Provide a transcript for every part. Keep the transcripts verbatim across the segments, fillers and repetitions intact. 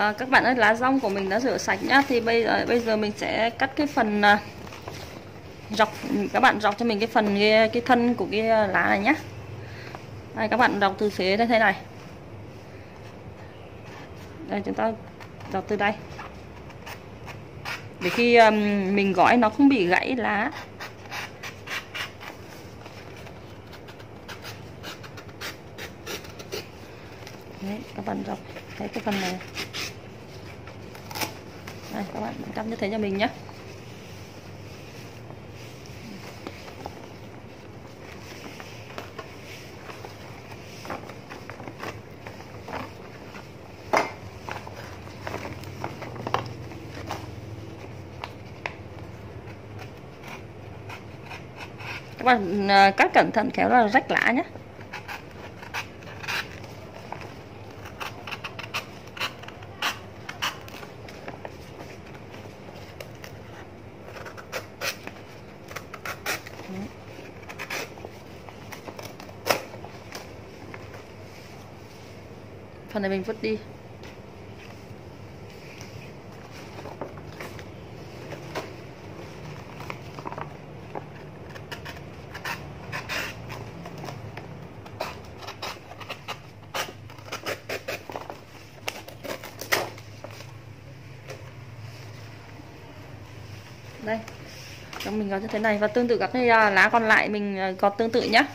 À, các bạn ơi, lá dong của mình đã rửa sạch nhá. Thì bây giờ bây giờ mình sẽ cắt cái phần à, dọc, các bạn dọc cho mình cái phần cái, cái thân của cái lá này nhá. Đây, các bạn dọc từ phía thế này. Đây, chúng ta dọc từ đây. Để khi um, mình gói nó không bị gãy lá. Đấy, các bạn dọc thấy cái phần này. Đây, các bạn cắt như thế cho mình nhé. Các bạn cắt cẩn thận khéo là rách lá nhé. Phần này mình vứt đi. Đây, trong mình có như thế này, và tương tự các cái lá còn lại mình có tương tự nhé.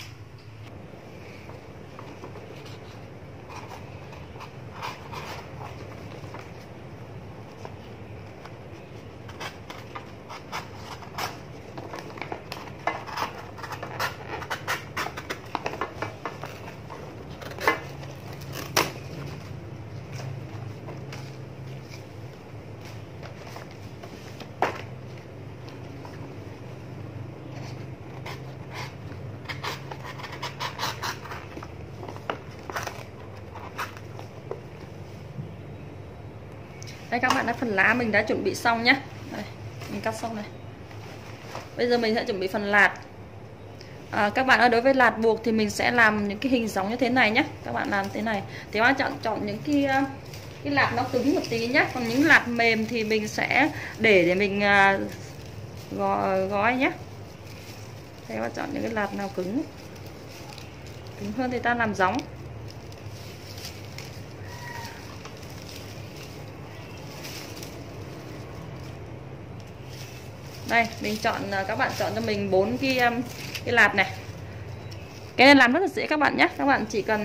Đây các bạn, đã phần lá mình đã chuẩn bị xong nhé. Đây, mình cắt xong này. Bây giờ mình sẽ chuẩn bị phần lạt. À, các bạn ơi, đối với lạt buộc thì mình sẽ làm những cái hình giống như thế này nhé. Các bạn làm thế này thì các bạn chọn chọn những cái cái lạt nó cứng một tí nhé. Còn những lạt mềm thì mình sẽ để để mình uh, gói, gói nhé. Thế các bạn chọn những cái lạt nào cứng cứng hơn thì ta làm giống. Đây, mình chọn, các bạn chọn cho mình bốn cái cái lạt này. Cái này làm rất là dễ các bạn nhé. Các bạn chỉ cần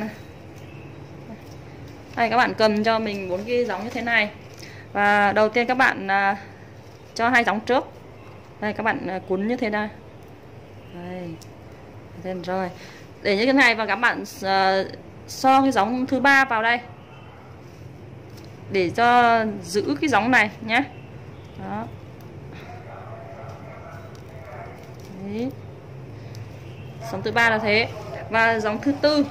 đây, các bạn cầm cho mình bốn cái giống như thế này. Và đầu tiên các bạn uh, cho hai giống trước. Đây, các bạn uh, cuốn như thế này. Đây. Lên rồi. Để như thế này, và các bạn uh, so cái giống thứ ba vào đây. Để cho giữ cái giống này nhé. Đó. Đấy. Giống thứ ba là thế. Và giống thứ tư,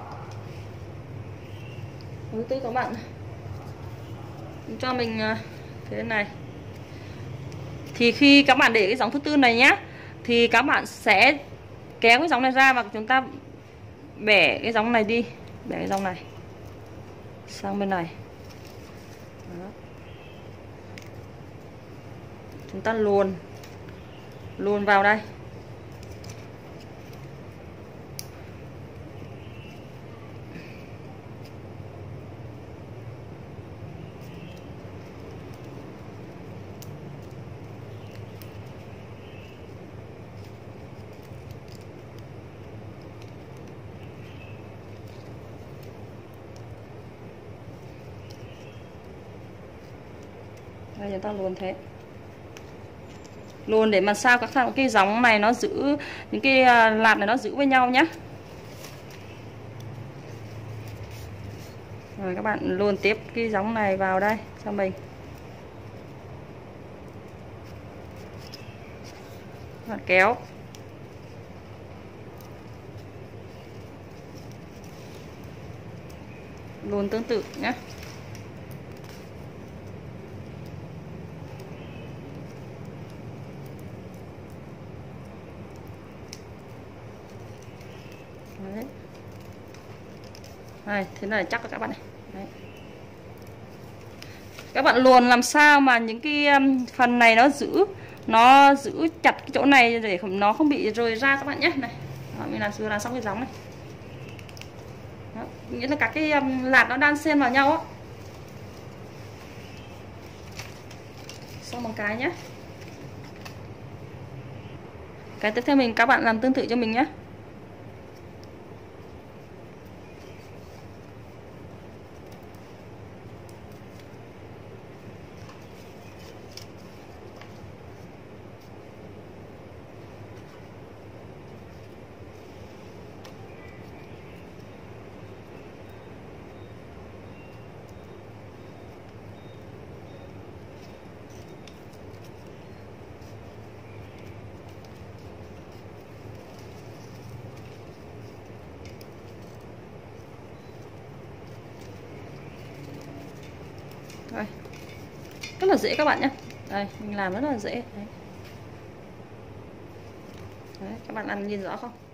thứ tư các bạn cho mình thế này. Thì khi các bạn để cái giống thứ tư này nhé, thì các bạn sẽ kéo cái giống này ra và chúng ta bẻ cái giống này đi, bẻ cái giống này sang bên này. Đó. Chúng ta luồn luồn vào đây. Đây, chúng ta luồn thế, luồn để mà sao các cái giống này nó giữ, những cái lạt này nó giữ với nhau nhé. Rồi các bạn luồn tiếp cái giống này vào đây cho mình. Các bạn kéo. Luồn tương tự nhé. Đấy. Đây, thế này chắc là các bạn này. Đấy. Các bạn luồn làm sao mà những cái um, phần này nó giữ nó giữ chặt cái chỗ này để nó không bị rời ra các bạn nhé. Này, đó, mình làm vừa làm xong cái gióng này. Đó, nghĩa là các cái um, lạt nó đan xen vào nhau á. Xong một cái nhé. Cái tiếp theo mình các bạn làm tương tự cho mình nhé. Đây. Rất là dễ các bạn nhé. Đây, mình làm rất là dễ. Đấy. Đấy, các bạn ăn nhìn rõ không?